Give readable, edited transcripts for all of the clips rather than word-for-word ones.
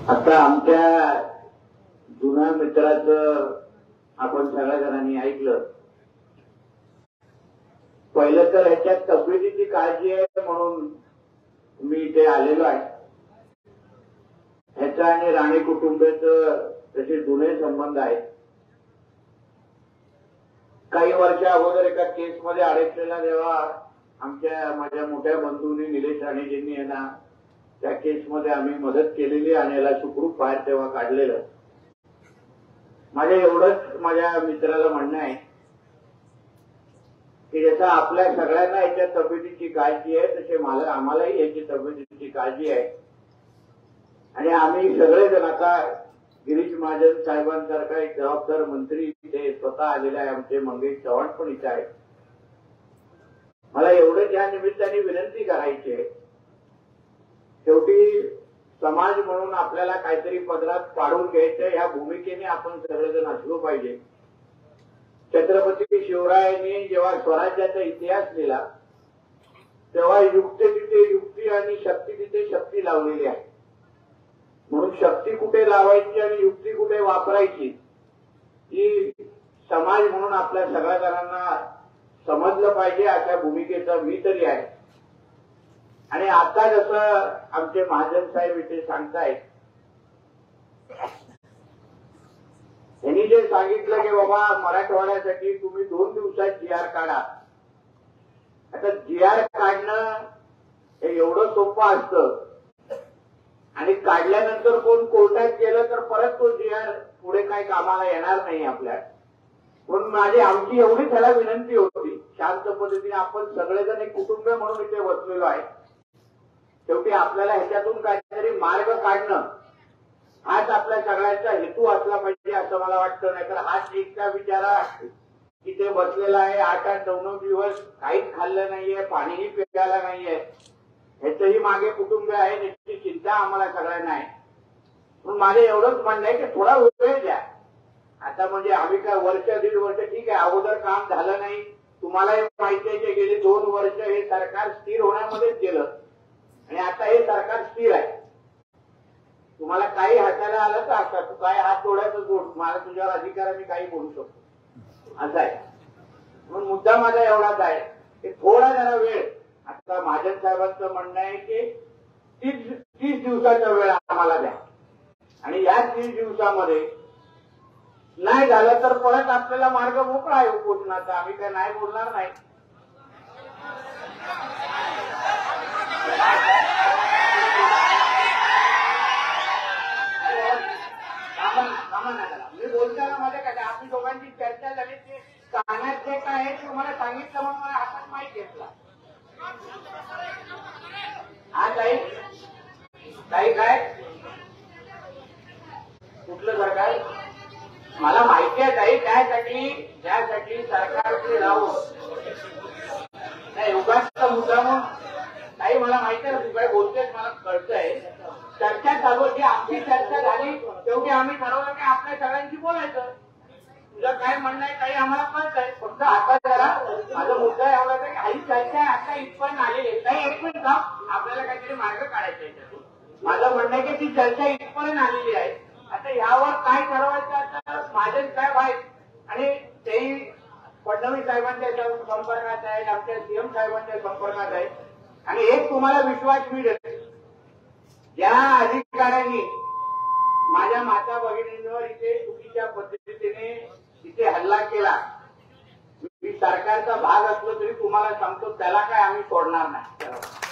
आता आमच्या जुन्या मित्राचं आपण सगळ्या जणांनी ऐकलं. पहिलं तर ह्याच्यात तब्येतीची काळजी आहे म्हणून मी इथे आलेलो आहे. ह्याचा आणि राणे कुटुंबाचं तसे जुने संबंध आहेत. काही वर्ष अगोदर एका केसमध्ये अडकलेला जेव्हा माझ्या मोठ्या बंधूंनी निलेश राणेजींनी यांना त्या केसमध्ये आम्ही मदत केलेली आणि याला सुखरूप बाहेर तेव्हा काढलेलं. माझ्या एवढंच माझ्या मित्राला म्हणणं आहे की जसं आपल्या सगळ्यांना याच्या तब्येतीची काळजी आहे तसे आम्हालाही याची तब्येतीची काळजी आहे. आणि आम्ही सगळेजण आता गिरीश महाजन साहेबांसारखा एक जबाबदार मंत्री इथे स्वतः आलेला आहे. आमचे मंगेश चव्हाण पण इथे आहेत. मला एवढंच या निमित्ताने विनंती करायची आहे, शेवटी समाज म्हणून आपल्याला काहीतरी पदरात पाडून घ्यायचं ह्या भूमिकेने आपण सगळेजण असलो पाहिजे. छत्रपती शिवरायांनी जेव्हा स्वराज्याचा इतिहास लिहिला तेव्हा युक्ती तिथे युक्ती आणि शक्ती तिथे शक्ती लावलेली आहे. म्हणून शक्ती कुठे लावायची आणि युक्ती कुठे वापरायची ही समाज म्हणून आपल्या सगळ्या जणांना समजलं पाहिजे अशा भूमिकेचा मी तरी आहे. आणि आता जसं आमचे महाजन साहेब इथे सांगतायत, त्यांनी जे सांगितलं की बाबा मराठवाड्यासाठी तुम्ही 2 दिवसात GR काढा. आता GR काढणं हे एवढं सोपं असतं आणि काढल्यानंतर कोण कोर्टात गेलं तर परत तो GR पुढे काही कामाला येणार नाही आपल्या. म्हणून आमची एवढी त्याला विनंती होती, शांत पद्धतीने आपण सगळेजण एक कुटुंब म्हणून इथे बसलेलो आहे. शेवटी आपल्याला ह्याच्यातून काहीतरी मार्ग काढणं हाच आपल्या सगळ्यांचा हेतू असला पाहिजे असं मला वाटतं. नाही तर हाच एकटा बिचारा इथे बसलेला आहे, 8-9 दिवस काहीच खाल्लं नाहीये, पाणीही प्यायला नाहीये, ह्याचंही मागे कुटुंब आहे, त्याची चिंता आम्हाला सगळ्यांना आहे. म्हणून माझं एवढंच म्हणणं आहे की थोडा वेळ द्या. आता म्हणजे आम्ही काय वर्ष 1.5 वर्ष ठीक आहे, अगोदर काम झालं नाही. तुम्हालाही माहिती आहे की गेली 2 वर्ष हे सरकार स्थिर होण्यामध्येच गेलं आणि आता हे सरकार स्थिर आहे. तुम्हाला काही हाताला आलं तर आता तू काय हात जोडायचं जोड, मला तुझ्यावर अधिकाराने काही बोलू शकतो असं आहे. म्हणून मुद्दा माझा एवढाच आहे की थोडा जरा वेळ. आता महाजन साहेबांचं म्हणणं आहे की 30 दिवसाचा वेळ आम्हाला द्या आणि या 30 दिवसामध्ये नाही झालं तर परत आपल्याला मार्ग मोकळा आहे उपोषणाचा. आम्ही काय नाही बोलणार नाही. मी बोलताना मध्ये काय आपली दोघांची चर्चा झाली ते कानात जे काय आहे ते तुम्हाला सांगितलं म्हणून मला हातात माहीत घेतला. हा ताई काय कुठलं सरकार मला माहिती आहे ताई. त्यासाठी सरकारकडे राहू नाही उगाचचा मुद्दा म्हणून ताई मला माहिती आहे तू काय बोलतेस मला कळतंय. चर्चा चालू होती, आमची चर्चा झाली, शेवटी आम्ही ठरवलं की आपल्या सगळ्यांशी बोलायचं. तुझं काय म्हणणं आहे काही आम्हाला कळतंय. फक्त आता जरा माझा मुद्दा एवढा की काही चर्चा आता इथपर्यंत आलेली आहे. काही एक मिनिट आपल्याला काहीतरी मार्ग काढायचा आहे त्यातून. माझं म्हणणं आहे की ती चर्चा इथपर्यंत आलेली आहे. आता यावर काय ठरवायचं आता महाजन साहेब आहेत आणि तेही फडणवीस साहेबांच्या संपर्कात आहेत, आमच्या CM साहेबांच्या संपर्कात आहेत. आणि एक तुम्हाला विश्वास मिळेल, ज्या अधिकाऱ्यांनी माझ्या माता भगिनींवर इथे चुकीच्या पद्धतीने इथे हल्ला केला, मी सरकारचा भाग असलो तरी तुम्हाला सांगतो त्याला काय आम्ही सोडणार नाही.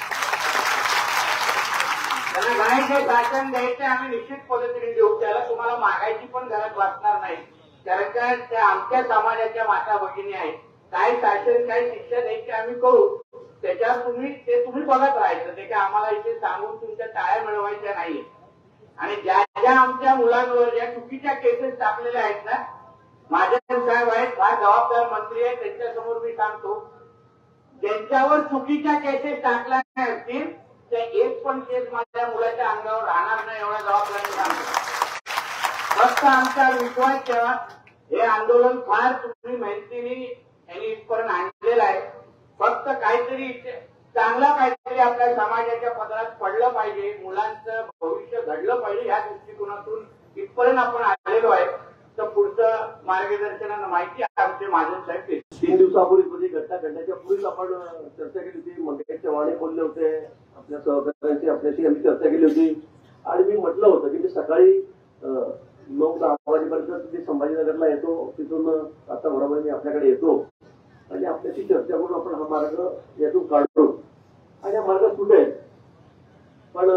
त्यांना घराचे शासन द्यायचे आम्ही निश्चित पद्धतीने देऊ. त्याला तुम्हाला मागायची पण गरज वाटणार नाही. कारण काय त्या आमच्या समाजाच्या माता भगिनी आहेत. काय शासन काय शिक्षा द्यायची आम्ही करू. त्याच्यावर तुम्ही बघत राहायचं. ते काय आम्हाला इथे सांगून तुमच्या टाळ्या मिळवायच्या नाहीये. आणि ज्या आमच्या मुलांवर ज्या चुकीच्या केसेस टाकलेल्या आहेत ना, महाजन साहेब आहेत, फार जबाबदार मंत्री आहेत, त्यांच्यासमोर मी सांगतो ज्यांच्यावर चुकीच्या केसेस टाकल्या असतील त्या एक पण केस माझ्या मुलाच्या अंगावर राहणार नाही एवढा जबाबदारी सांगतो. फक्त आमचा विश्वास ठेवा. हे आंदोलन फार तुम्ही मेहनतीने यांनी इथपर्यंत आणलेलं आहे. फक्त काहीतरी चांगला पाहिजे. काहीतरी आपल्या समाजाच्या पदरात पडलं पाहिजे, मुलांचं भविष्य घडलं पाहिजे, या दृष्टिकोनातून इथपर्यंत आपण आलेलो आहे. तर पुढचं मार्गदर्शनानं माहिती आमचे महाजन साहेब 3 दिवसापूर्वी म्हणजे घटना घडण्याच्या पूर्वीच आपण चर्चा केली होती. मंगेश चव्हाण बोलले होते, आपल्या सहकार्यांची आपल्याशी आम्ही चर्चा केली होती आणि मी म्हटलं होतं की मी सकाळी 9-10 वाजेपर्यंत संभाजीनगरला येतो, तिथून आता बरोबर मी आपल्याकडे येतो आणि आपल्याशी चर्चा करून आपण हा मार्ग यातून काढतो आणि हा मार्ग सुटेल. पण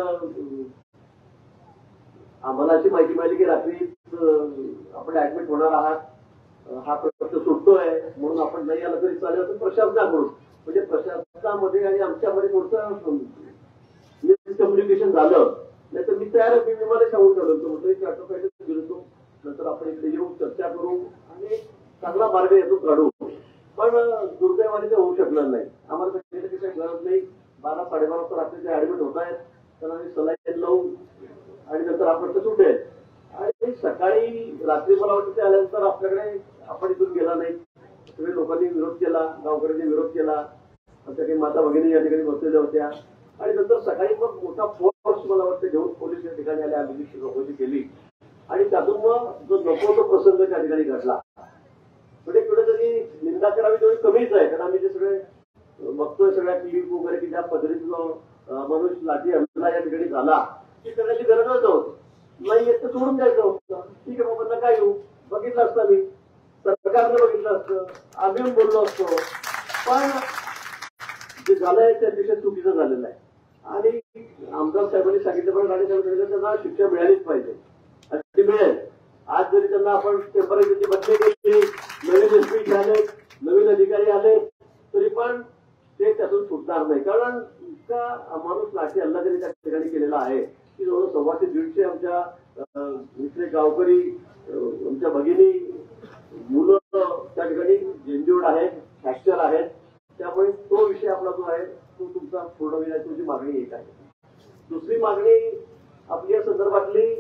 आम्हाला अशी माहिती मिळाली की रात्री आपण ऍडमिट होणार आहात, हा प्रश्न सुटतोय म्हणून आपण नाही आलं तरी चालेल असं प्रशासनाकडून, म्हणजे प्रशासनामध्ये आणि आमच्यामध्ये थोडंसं मिसकम्युनिकेशन झालं. नाही तर मी तयार मी विमाने सांगून ठेवलं होतं, म्हटलं की ऑटोपॅटिक गेलो, नंतर आपण इकडे येऊ, चर्चा करू आणि चांगला मार्ग यातून काढू. पण दुर्दैवाने ते होऊ शकणार नाही. आम्हाला सांगितलं की काही गरज नाही, 12-12:30 वाजता रात्रीचे ऍडमिट होत आहेत, तर आम्ही सलाईन लावू आणि नंतर आपण तर सुटेल. आणि सकाळी रात्री मला वाटतं ते आल्यानंतर आपल्याकडे आपण इथून गेला नाही, सगळे लोकांनी विरोध केला, गावकऱ्यांनी विरोध केला, आमच्या काही माता भगिनी या ठिकाणी बसलेल्या होत्या आणि नंतर सकाळी मग मोठा फोर्स मला वाटतं घेऊन पोलीस या ठिकाणी आले, आम्ही चौकशी केली आणि त्यातून मग जो नको तो प्रसंग त्या ठिकाणी घडला. म्हणजे कुठेतरी निंदा करावी तेवढी कमीच आहे, कारण आम्ही जे सगळे बघतोय सगळ्या क्लिप वगैरे की ज्या पद्धतीनं मनुष्य लाठी हल्ला या ठिकाणी झाला ती करण्याची गरजच नव्हती. नाही येत तर सोडून द्यायचं होतं. ठीक आहे बाबा नका येऊ, बघितलं असतं मी, सरकारनं बघितलं असतं, आम्ही बोललो असतो. पण जे झालंय ते अतिशय चुकीचं झालेलं आहे आणि आमदार साहेबांनी सांगितलं पण राणे साहेबांनी त्यांना शिक्षा मिळालीच पाहिजे आणि ती मिळेल. आज जरी त्यांना आपण टेम्पररीची बदली केली, नवीन एसपी झाले, नवीन अधिकारी आले, तरी पण ते त्यातून सुटणार नाही. कारण इतका माणूस लाठी हल्ला त्यांनी त्या ठिकाणी केलेला आहे की जवळ 125-150 आमच्या इथले गावकरी, आमच्या भगिनी, मुलं त्या ठिकाणी इंज्युर्ड आहेत, फ्रॅक्चर आहेत. त्यामुळे तो विषय आपला जो आहे तो तुमचा पूर्ण होईल, तुमची मागणी एक आहे. दुसरी मागणी आपली या संदर्भातली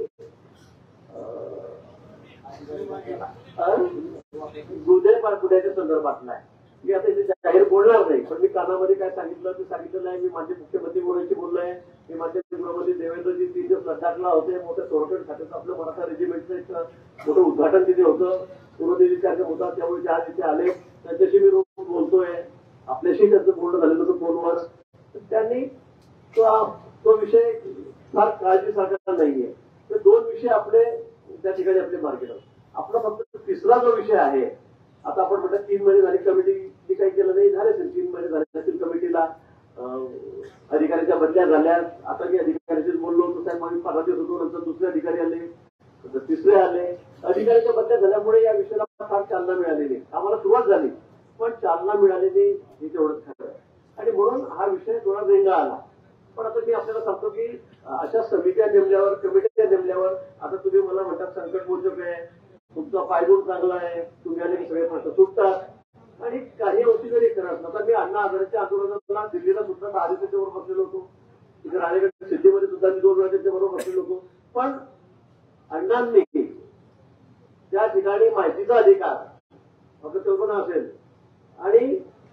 गुन्हेगारच्या संदर्भातला आहे. मी आता इथे जाहीर बोलणार नाही, पण मी कानामध्ये काय सांगितलं ते सांगितलेलं आहे. मी माझे मुख्यमंत्री बोलायची बोललोय, मी माझ्या गृहमंत्री देवेंद्रजी 3 दिवस लद्दाखला होते, मोठं संरक्षण खात्याचं आपलं मराठा रेजिमेंटचं एक मोठं उद्घाटन तिथे होतं, पूर्वदेवी कार्यक्रम होता, त्यामुळे जे आज इथे आले त्यांच्याशी मी रोज बोलतोय, आपल्याशी त्यांचं बोलणं झालेलं होतं फोनवर. त्यांनी तो विषय फार काळजीसारखा नाहीये. ते 2 विषय आपले त्या ठिकाणी आपले मार्केट आपला फक्त तिसरा जो विषय आहे. आता आपण म्हटलं 3 महिने झाले कमिटी काही केलं नाही, झाले 3 महिने झाले असतील कमिटीला, अधिकाऱ्यांच्या बदल्या झाल्या. आता मी अधिकाऱ्यांशीच बोललो होतो, साहेब आम्ही 15 दिवस होतो, नंतर दुसरे अधिकारी आले, नंतर तिसरे आले. अधिकाऱ्यांच्या बदल्या झाल्यामुळे या विषयाला फार चालना मिळाली नाही. आम्हाला सुरुवात झाली पण चालना मिळाली नाही, हे तेवढंच खरं. आणि म्हणून हा विषय थोडा वेगळा आला. पण आता मी आपल्याला सांगतो की अशा समित्या नेमल्यावर, कमिट्या नेमल्यावर, आता तुम्ही मला म्हणतात संकट मोचक आहे, तुमचा पायगुण चांगला आहे, तुम्ही आले की सगळे प्रश्न सुटतात आणि काही गोष्टी जरी करत नव्हता. मी अण्णा हजारेच्या आंदोलनाला दिल्लीला सुद्धा आधी त्याच्याबरोबर बसलेलो होतो, तिथे राणेगड सिटीमध्ये सुद्धा मी 2 वेळा त्यांच्याबरोबर बसलेलो होतो. पण अण्णांनी त्या ठिकाणी माहितीचा अधिकार फक्त कल्पना असेल आणि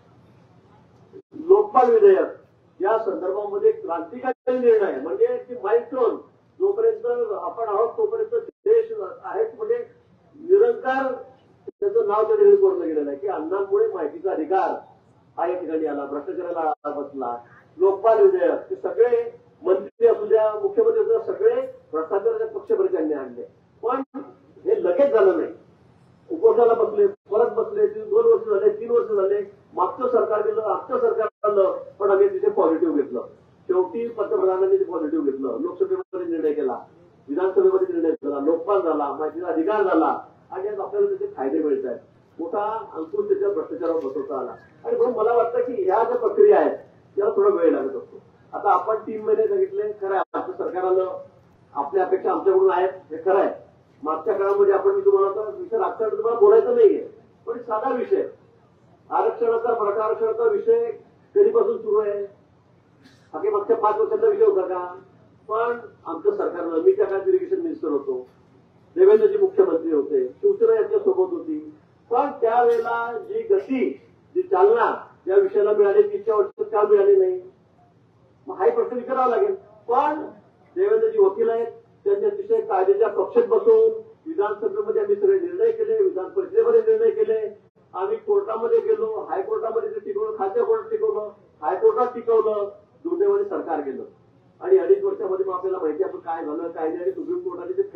लोकपाल विधेयक या संदर्भामध्ये क्रांतिकारी निर्णय, म्हणजे की माइलस्टोन जोपर्यंत आपण आहोत तोपर्यंत देश आहेत, म्हणजे निरंकार त्याचं नाव त्या ठिकाणी कोरलं गेलेलं आहे की अण्णांमुळे माहितीचा अधिकार हा या ठिकाणी आला, भ्रष्टाचाराला बसला. लोकपाल विधेयक ते सगळे मंत्री असू द्या, मुख्यमंत्री असू द्या, सगळे भ्रष्टाचाराच्या पक्षप्रचारांनी आणले. पण हे लगेच झालं नाही, उपोषणाला बसले, परत बसले, 2 वर्ष झाले, 3 वर्ष झाले, मागचं सरकार गेलं, आजचं सरकार आलं, पण आम्ही तिथे पॉझिटिव्ह घेतलं. शेवटी पंतप्रधानांनी ते पॉझिटिव्ह घेतलं, लोकसभेमध्ये निर्णय केला, विधानसभेमध्ये निर्णय केला, लोकपाल झाला, माहितीचा अधिकार झाला आणि आज आपल्याला त्याचे फायदे मिळत आहेत. मोठा अंकुश त्याच्या भ्रष्टाचारावर बसवता आला. आणि म्हणून मला वाटतं की ह्या ज्या प्रक्रिया आहेत त्याला थोडा वेळ लागत असतो. आता आपण 3 महिने सांगितले, खरं आहे आमचं सरकार आलं, आपल्या अपेक्षा आमच्याकडून आहेत, हे खरं आहे. मागच्या काळामध्ये आपण मी तुम्हाला विषय राजकारण तुम्हाला बोलायचं नाहीये, पण साधा विषय आरक्षणाचा, मराठा आरक्षणाचा विषय कधीपासून सुरू आहे, हा काही मागच्या 5 वर्षाचा विषय होता का? पण आमच्या सरकारनं, मी त्या काळात इरिगेशन मिनिस्टर होतो, देवेंद्रजी मुख्यमंत्री होते, शिवसेना यांच्या सोबत होती, पण त्यावेळेला जी गती, जी चालना या विषयाला मिळाली 3 वर्षात का मिळाली नाही? मग हाही प्रश्न विचारावा लागेल. पण देवेंद्रजी वकील आहेत, त्यांनी अतिशय कायद्याच्या कक्षेत बसून विधानसभेमध्ये आम्ही सगळे निर्णय केले, विधान परिषदेमध्ये निर्णय केले, आम्ही कोर्टामध्ये गेलो, हायकोर्टामध्ये ते टिकवलं, खालच्या कोर्टात टिकवलं, हायकोर्टात टिकवलं, दुर्दैवाने सरकार गेलं आणि 2.5 वर्षामध्ये मग आपल्याला माहिती आपण काय झालं काय नाही. आणि सुप्रीम कोर्टाने ते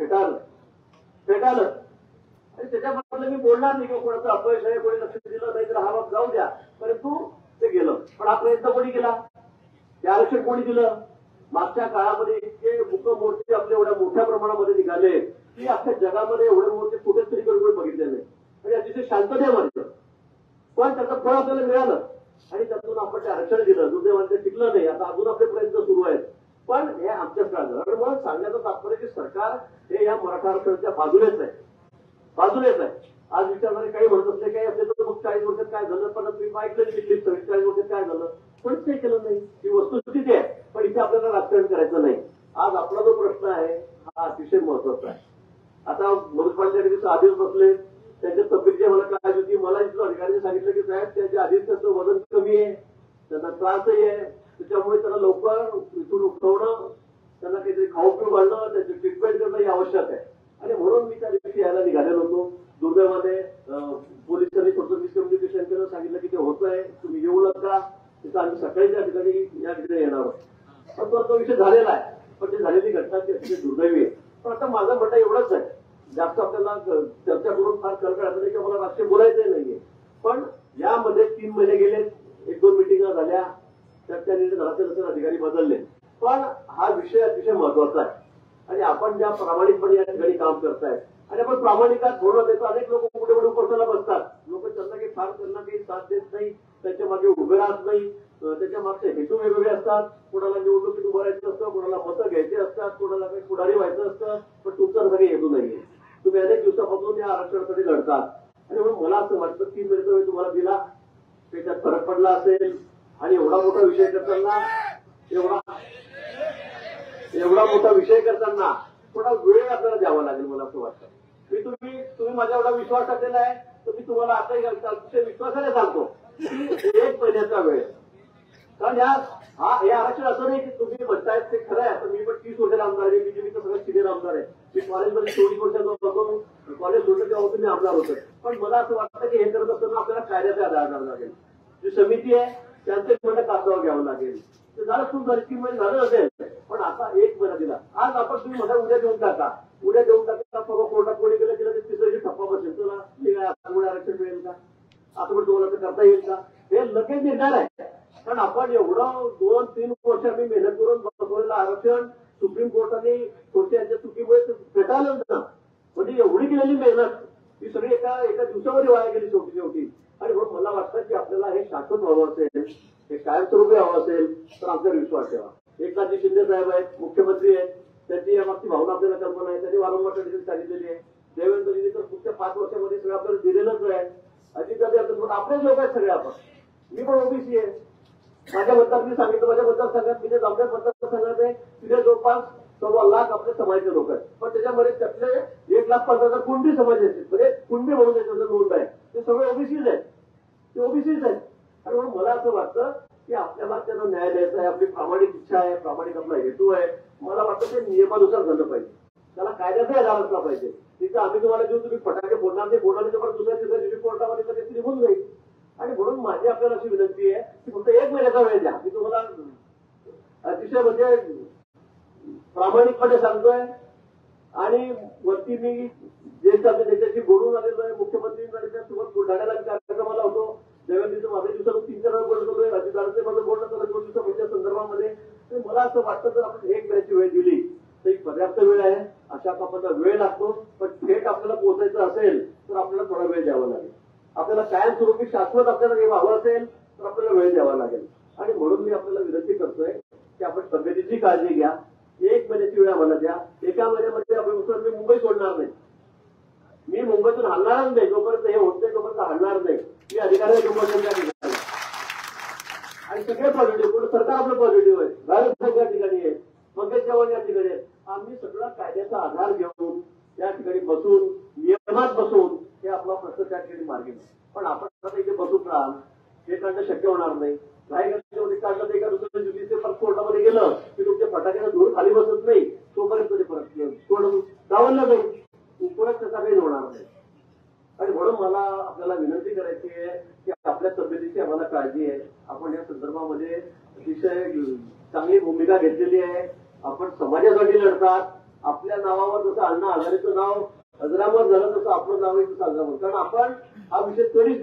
फेटाळलं आणि त्याच्याबद्दल मी बोलणार नाही किंवा कोणाचं अपयश आहे, कोणी लक्ष दिलं नाही तर हा बाब जाऊ द्या, परंतु ते गेलं. पण हा प्रयत्न कोणी केला, ते आरक्षण कोणी दिलं. मागच्या काळामध्ये इतके मूकमोर्चे आपले एवढ्या मोठ्या प्रमाणामध्ये निघाले की अख्ख्या जगामध्ये एवढे मोर्चे कुठेच तरी करून बघितले नाही आणि अतिशय शांततेमध्ये. पण त्याचं फळ आपल्याला मिळालं आणि त्यातून आपण ते आरक्षण दिलं. दुर्दैवाने ते टिकलं नाही. आता अजून आपले प्रयत्न सुरू आहेत, पण हे आमच्याच काळात झालं. म्हणून सांगण्याचं तात्पर्य की सरकार हे या मराठा आरक्षणाच्या बाजूनेच आहे. आज विचारणारे काही म्हणत असले काही असेल तर मग 40 वर्षात काय झालं, पण तुम्ही ऐकलं नाही 40 वर्षात काय झालं, पण ते केलं नाही. ही वस्तुस्थिती आहे. पण इथे आपल्याला राजकारण करायचं नाही. आज आपला जो प्रश्न आहे हा अतिशय महत्वाचा आहे. आता मनोज पाटील आधीच बसले, त्यांच्या तब्येतीची मला काय होती, मला इथं अधिकाऱ्यांनी सांगितलं की साहेब त्यांच्या आधीच त्याचं वजन कमी आहे, त्यांना त्रासही आहे, त्याच्यामुळे त्यांना लवकर इथून उठवणं, त्यांना काहीतरी खाऊ पिऊ घालणं, त्यांची ट्रीटमेंट करणं हे आवश्यक आहे. आणि म्हणून मी त्या दिवशी यायला निघालेलो होतो. दुर्दैवाने पोलिसांनी थोडं मिसकम्युनिकेशन केलं, सांगितलं की ते होत आहे, तुम्ही येऊ नका. तिथं आम्ही सकाळी त्या ठिकाणी येणार आहोत. पण तो विषय झालेला आहे. पण ती झालेली घटना ती अतिशय दुर्दैवी आहे. पण आता माझं म्हणणं एवढंच आहे, जास्त आपल्याला चर्चा करून फार कळकळायचं नाही किंवा मला राष्ट्रीय बोलायचंही नाहीये. पण यामध्ये 3 महिने गेले, 1-2 मिटिंगा झाल्या, त्या निर्णय घराचे नसेल अधिकारी बदलले. पण हा विषय अतिशय महत्वाचा आहे आणि आपण ज्या प्रामाणिकपणे या ठिकाणी काम करतायत आणि आपण प्रामाणिकात बोलत देतो. अनेक लोक कुठे कुठे उपोषणाला बसतात. लोक त्यांना काही साथ देत नाही, त्यांच्या मागे उभे राहत नाही. त्याच्या मागचे हेतू वेगवेगळे असतात. कोणाला निवडणुकीत उभं राहायचं असतं, कोणाला मतं घ्यायची असतात, कोणाला काही पुढारी व्हायचं असतं. पण तुमचा काही हेतू नाहीये. तुम्ही अनेक दिवसापासून या आरक्षणासाठी लढतात आणि म्हणून मला असं वाटतं 3 महिन्याचा वेळ तुम्हाला दिला, त्याच्यात फरक पडला असेल. आणि एवढा मोठा विषय करताना थोडा वेळ आपल्याला द्यावा लागेल मला असं वाटतं. तुम्ही माझ्या एवढा विश्वास टाकलेला आहे तर मी तुम्हाला आताही अतिशय विश्वासाने सांगतो की 1 महिन्याचा वेळ. कारण हे आरक्षण असं नाही की तुम्ही म्हणतायत ते खरं आहे. मी पण 30 वर्षाला आमदार आहे, बीजेपीचं सगळं सिनियर आमदार आहे. मी कॉलेजमध्ये 24 वर्षाचा होतो, कॉलेज सोडलं तेव्हा तुम्ही आमदार होतो. पण मला असं वाटतं की हे करत असताना आपल्याला कायद्याचा आधार द्यावा लागेल. जी समिती आहे त्यांचे म्हणणं कागदावर घ्यावं लागेल. ते झालं खूप झालं 3 महिने झालं असेल, पण आता 1 महिना दिला. आज आपण तुम्ही म्हणा उद्या देऊन टाका परवा कोर्टात कोणी गेलं केलं तर तिसऱ्या दिवशी ठप्पा बसेल. तुला आरक्षण मिळेल का, आता पण तुम्हाला ते करता येईल का, हे लगेच निर्धार आहे. कारण आपण एवढं 2-3 वर्ष आम्ही मेहनत करून बसवलेलं आरक्षण सुप्रीम कोर्टाने यांच्या चुकीमुळे फेटाळलं ना. म्हणजे एवढी केलेली मेहनत ही सगळी एका दिवसामध्ये वाया गेली शेवटी. आणि म्हणून मला वाटतं की आपल्याला हे शाश्वत व्हावं असेल, हे कायमस्वरूपी हवं असेल तर आमच्यावर विश्वास ठेवा. एकनाथजी शिंदे साहेब आहेत, मुख्यमंत्री आहेत, त्यांची यामागची भावना आपल्याला कल्पना आहे. त्यांनी वारंवार त्या ठिकाणी सांगितलेली आहे. देवेंद्रजींनी तर पुढच्या 5 वर्षामध्ये सगळं आपल्याला दिलेलंच आहे. अजितदादी आपलेच लोक आहेत सगळे आपण. मी पण ओबीसी आहे. माझ्या मतदारांनी सांगितलं, माझ्या मतदारसंघात मी जे जामखेड मतदारसंघात आहे तिथे जवळपास 1.25 लाख आपल्या समाजाचे लोक आहेत. पण त्याच्यामध्ये त्यातले 1,15,000 कुणबी समाज आहेत. म्हणजे कुणबी म्हणून त्याच्यामध्ये नोंद आहे. ते सगळे ओबीसीच आहेत. आणि म्हणून मला असं वाटतं की आपल्याला त्यांना न्याय द्यायचा आहे. आपली प्रामाणिक इच्छा आहे, प्रामाणिक आपला हेतू आहे. मला वाटतं ते नियमानुसार झालं पाहिजे. त्याला कायद्याचा आधार असला पाहिजे. तिथं आम्ही तुम्हाला देऊ, तुम्ही फटाके फोडणार नाही, फोडणार तर दुसऱ्या दिवशी कोर्टामध्ये लगेच निघून जाईल. आणि म्हणून माझी आपल्याला अशी विनंती आहे की फक्त 1 महिन्याचा वेळ द्या. मी तुम्हाला अतिशय म्हणजे प्रामाणिकपणे सांगतोय. आणि वरती मी ज्येष्ठ नेत्याशी बोलून आलेलो आहे. मुख्यमंत्र्यांसोबत बुलढाण्याला कार्यक्रमाला होतो. देवेंद्रचं माझ्या दिवसात 3-4 वेळा बोलत होतोय. अजितदादांचे माझं बोलणं झालं 2 दिवसाच्या संदर्भामध्ये. मला असं वाटतं जर आपण 1 महिन्याची वेळ दिली तर एक पर्याप्त वेळ आहे. अशा कामाचा वेळ लागतो, पण थेट आपल्याला पोहोचायचं असेल तर आपल्याला थोडा वेळ द्यावा लागेल. आपल्याला कायमस्वरूपी शाश्वत आपल्याला हे व्हावं असेल तर आपल्याला वेळ द्यावा लागेल. आणि म्हणून मी आपल्याला विनंती करतोय की आपण तब्येतीची काळजी घ्या. 1 महिन्याची वेळ आम्हाला द्या. 1 महिन्यामध्ये आपण मी मुंबई सोडणार नाही. मी मुंबईतून हलणारच नाही. जोपर्यंत हे होत नाही तोपर्यंत हलणार नाही. मी अधिकाऱ्यांना ठिकाणी आणि सगळे पॉझिटिव्ह, सरकार आपलं पॉझिटिव्ह आहे. भारत या ठिकाणी आहे, पंकज चव्हाण या ठिकाणी आहे. आम्ही सगळा कायद्याचा आधार घेऊन त्या ठिकाणी बसून नियमात बसून हे आपला प्रश्न त्या ठिकाणी मार्गी नाही. पण आपण आता इथे बसून राहाल हे काढणं शक्य होणार नाही. काही काढलं तर एका दुसऱ्या दिवशी ते परत कोर्टामध्ये गमावलं जाईल, उपयोग त्याचा काही होणार नाही. आणि म्हणून मला आपल्याला विनंती करायची आहे की आपल्या तब्येतीची आम्हाला काळजी आहे. आपण या संदर्भामध्ये अतिशय चांगली भूमिका घेतलेली आहे. आपण समाजासाठी लढतात. आपल्या नावावर जसं अण्णा हजारेचं नाव अजरामर झालं तसं आपलं नाव तसं अजरामर, कारण आपण हा विषय त्वरित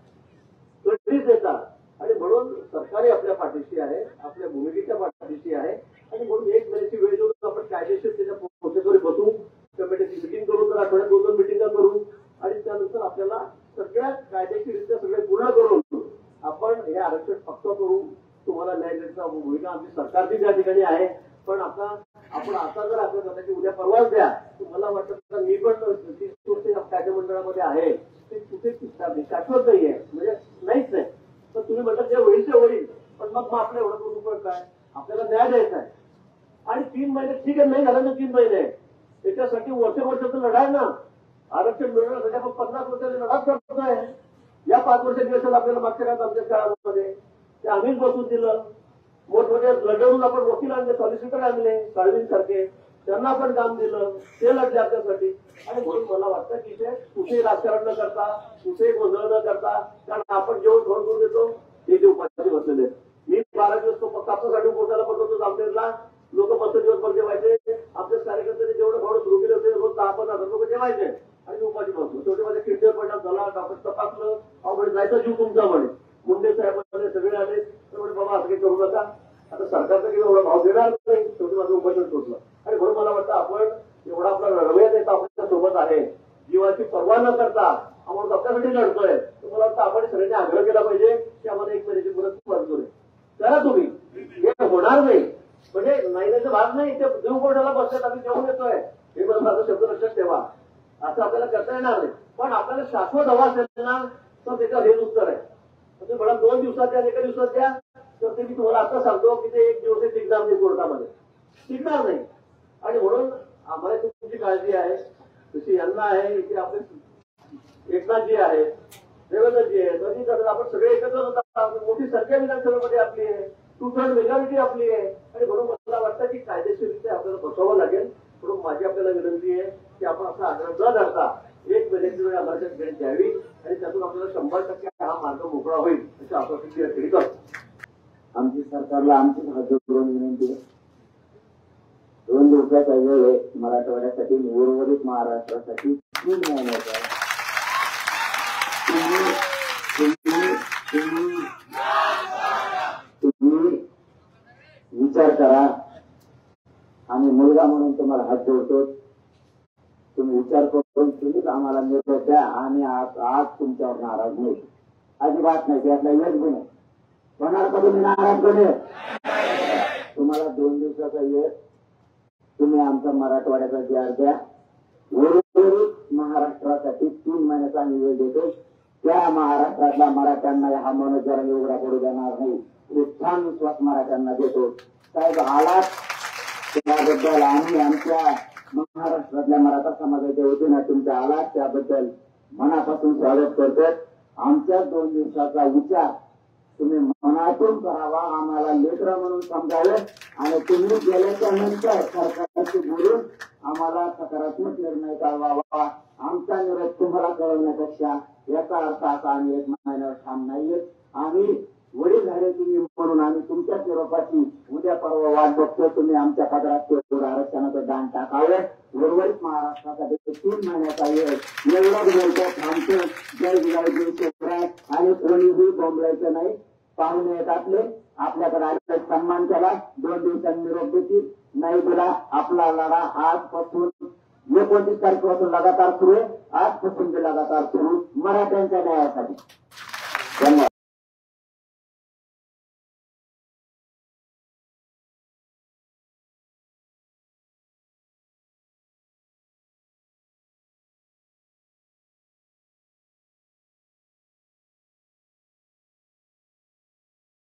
देतात आणि म्हणून सरकारही आपल्या पाठीशी आहे, आपल्या भूमिकेच्या पाठीशी आहे. आणि म्हणून एक महिन्याची वेळ देऊन आपण कायदेशीर त्याच्या प्रोसेसवर बसू, कमिटीची मिटिंग करू, तर आठवड्यात 2-2 मिटिंगा करू आणि त्यानंतर आपल्याला सगळ्या कायदेशीररित्या सगळे पूर्ण करून आपण हे आरक्षण पक्क करू. तुम्हाला न्याय देण्याचा भूमिका आमची सरकारची त्या ठिकाणी आहे. पण आता आपण जर आपल्या स्वतःची उद्या परवाच द्या, मला वाटतं मी पण 30 वर्ष कायदे मंडळामध्ये आहे, ते कुठे शाश्वत नाहीये, म्हणजे नाहीच नाही. तर तुम्ही म्हटलं जे होईल ते होईल, पण मग आपलं एवढं करून पण काय, आपल्याला न्याय द्यायचा आहे. आणि 3 महिने ठीक आहे, नाही झालं तर 3 महिने त्याच्यासाठी वर्षाचं लढाय ना. आरक्षण मिळवण्यासाठी आपण 50 वर्षाचा लढाच करतोय. या 5 वर्षाच्या आपल्याला मागच्या काळात आमच्या काळामध्ये ते आम्हीच बसून दिलं. मोठमोठ्या लढवून आपण वकील आणले, सॉलिसिटर आणले, साळवींसारखे, त्यांना आपण काम दिलं, ते लढले आपल्यासाठी. आणि म्हणून मला वाटतं की ते कुठेही राजकारण न करता, कुठेही गोंधळ न करता, कारण आपण जेवण फोन करून देतो ते जे उपाशी बसलेले. मी 12 दिवस कापसासाठी पोटायला पडतो जामनेरला, लोक मस्त दिवसभर जेवायचे. आपल्याच कार्यकर्त्यांनी जेवढं भावडं सुरू केले होते, रोज 10-15 लोक जेवायचे आणि उपाशी बसलो. शेवटी माझ्या किडनीवर परिणाम झाला, डॉक्टर तपासलं, म्हणजे जायचा जीव तुमचा म्हणे. मुंडे साहेब सगळे आले, तर बाबा असं काही करू नका, आता सरकारचा काही एवढा भाव देणार नाही. शेवटी माझं उपोषण सोडलं. आणि म्हणून मला वाटतं आपण एवढा आपला रडवयात येतो आपल्या सोबत आहे, जीवाची पर्वा न करता आपण आपल्यासाठी लढतोय. तर मला वाटतं आपण सगळ्यांनी आग्रह केला पाहिजे की आम्हाला 1 महिन्याची मुदत मंजूर आहे करा. तुम्ही हे होणार नाही म्हणजे महिन्याचा भाग नाही, ते देवकोटाला बसल्यात आम्ही जेवून येतोय, हे मला माझा शब्द लक्षात ठेवा. असं आपल्याला करता येणार नाही. पण आपल्याला शाश्वत हवा असेल ना, तर त्याचं हेच उत्तर आहे. म्हणजे मला 2 दिवसात द्या, 1 दिवसात द्या, तर ते मी तुम्हाला आता सांगतो की ते 1 दिवस टिकणार नाही, कोर्टामध्ये टिकणार नाही. आणि म्हणून आम्हाला तुमची काळजी आहे, तशी यांना आहे. इथे आपले एकनाथजी आहे, देवेंद्रजी आहे, अजित आपण सगळे एकत्र होतात. मोठी संख्या विधानसभेमध्ये आपली आहे, 2/3 मेजॉरिटी आपली आहे. आणि म्हणून मला वाटतं की कायदेशीररित्या आपल्याला बसवावं लागेल. म्हणून माझी आपल्याला विनंती आहे की आपण असा आग्रह न धरता 1 महिन्याची वेळ आम्हाला द्यावी आणि त्यातून आपल्याला 100% हा मार्ग मोकळा होईल अशी आश्वासन या ठिकाणी करतो. आमची सरकारला आमची हात जोडून विनंती आहे, 2 दिवसाचा वेळ आहे मराठवाड्यासाठी, उर्वरित महाराष्ट्रासाठी 3 महिन्याचा आहे. तुम्ही विचार करा. आम्ही मुलगा म्हणून तुम्हाला हात जोडतो. तुम्ही विचार करून तुम्हीच आम्हाला निर्णय द्या. आम्ही आज तुमच्यावर नाराज नाही, अजिबात नाही. त्यातला एक गुण आहे, होणार का तुम्ही नाराज कोणी? तुम्हाला 2 दिवसाचा वेळ, तुम्ही आमचा मराठवाड्याचा जी द्या. उर्वरित महाराष्ट्रासाठी 3 महिन्याचा आम्ही वेळ देतो. त्या महाराष्ट्रातल्या मराठ्यांना हा मनोजरांनी उघडा पडू देणार नाही. एक छान विश्वास मराठ्यांना देतो. साहेब आलात त्याबद्दल आम्ही आमच्या महाराष्ट्रातल्या मराठा समाजाच्या वतीनं तुमच्या आलात त्याबद्दल मनापासून स्वागत करतो. आमच्या 2 दिवसाचा विचार तुम्ही मनातून करावा, आम्हाला लेकरं म्हणून समजावे आणि तुम्ही गेल्याच्या नंतर सरकारशी बोलून आम्हाला सकारात्मक निर्णय कळवावा. आमचा निरोप तुम्हाला कळवण्यापेक्षा याचा अर्थ असा आम्ही 1 महिन्यावर ठाम नाहीये. आम्ही वडील झाले तुम्ही म्हणून आम्ही तुमच्या निरोपाची उद्या परवा वाट बघतो. तुम्ही आमच्या पदरात आरक्षणाचं दान टाकावं. उर्वरित महाराष्ट्रासाठी 3 महिन्याचा वेळ एवढंच बोलतो, थांबतो. जय जिजाऊ जय आणि कोणीही बोंबलायचं नाही. पाहुणे आहेत आपल्याकडे आले, सन्मान केला, 2 दिवसांनी निरोप देतील. नाही दिला आपला लढा आजपासून 29 तारखेपासून लगातार सुरू आहे. आजपासून ते लगातार सुरू मराठ्यांच्या न्यायासाठी. धन्यवाद.